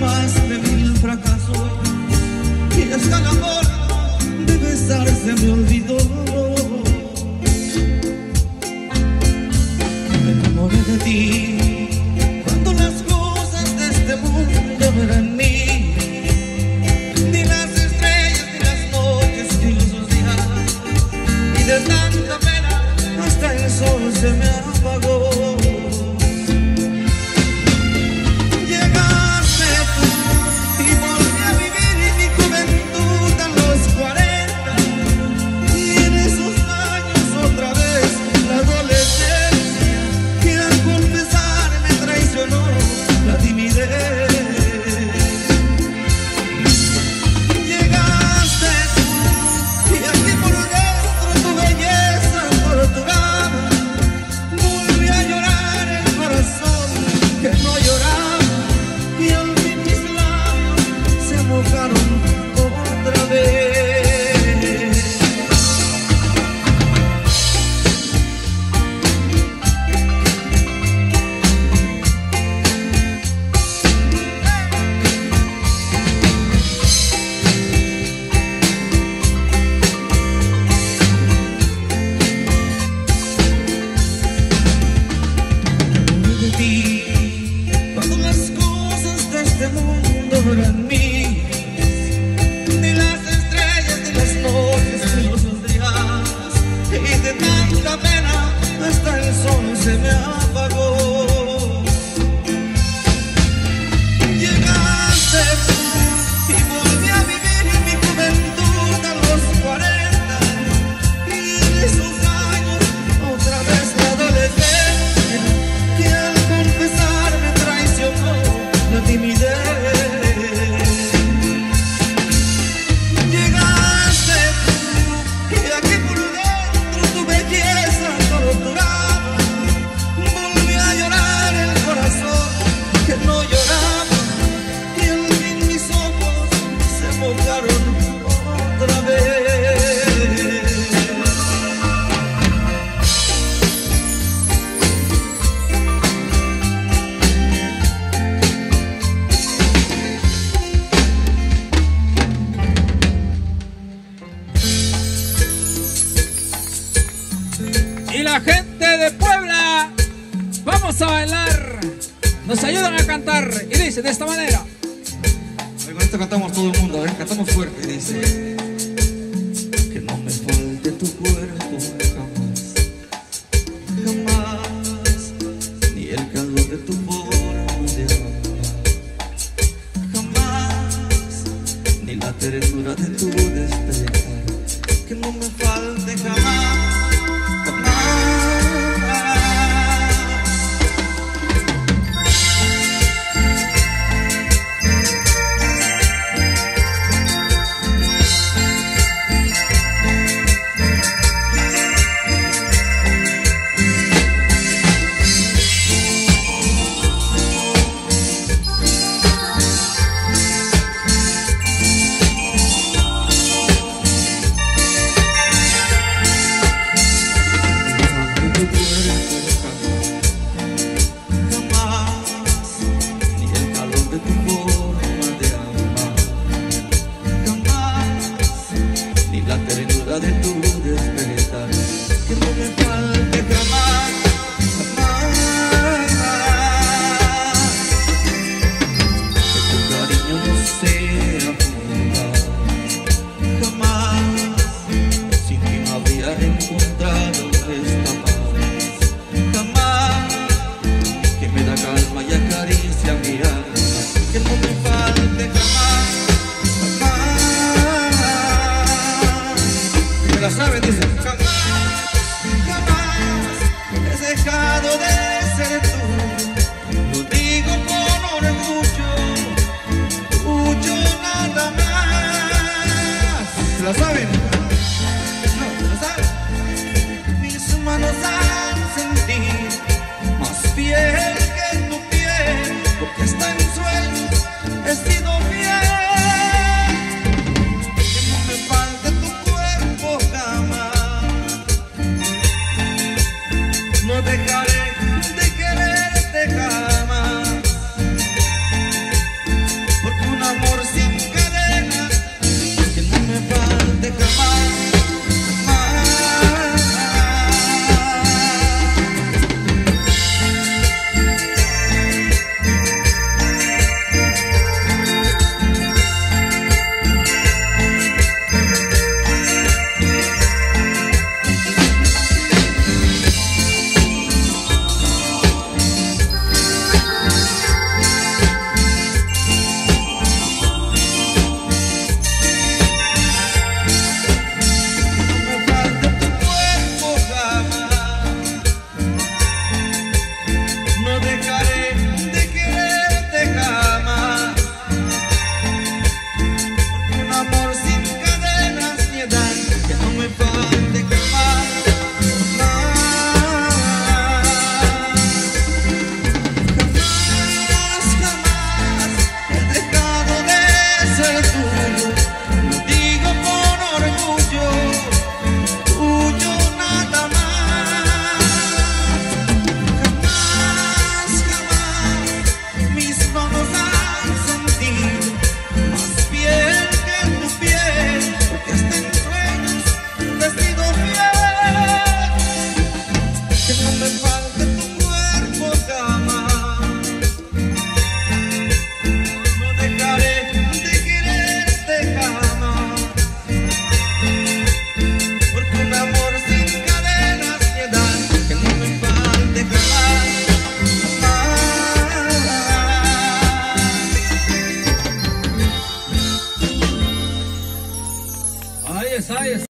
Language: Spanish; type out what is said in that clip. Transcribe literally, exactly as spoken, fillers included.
más de mil fracasos y hasta el amor de besarse me olvidó. Me enamoré de ti cuando las cosas de este mundo no eran mí, ni las estrellas, ni las noches, ni los días, y de tanta pena hasta el sol se me apagó. Cuando las cosas de este mundo no eran mías, ni las estrellas, ni las noches, ni los días, y de tanta pena hasta el sol se me apagó. Llegaste tú y volví a vivir mi juventud a los cuarenta, y en esos años otra vez la adolescencia que al confesar me traicionó la timidez. Llegaste tú y aquí por dentro tu belleza torturaba. Volví a llorar el corazón que no lloraba, y al fin mis ojos se mojaron otra vez. Y la gente de Puebla, vamos a bailar, nos ayudan a cantar y dice de esta manera. Con esto cantamos todo el mundo, a ver, cantamos fuerte, dice: que no me falte tu cuerpo jamás, jamás, ni el calor de tu forma de amar, jamás, ni la ternura de tu